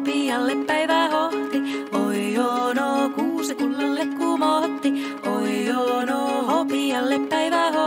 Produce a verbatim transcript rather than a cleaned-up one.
hopialle päivä hohti. Oi joo no kuusi kullalle kumotti. Oi joo no hopialle päivä hohti.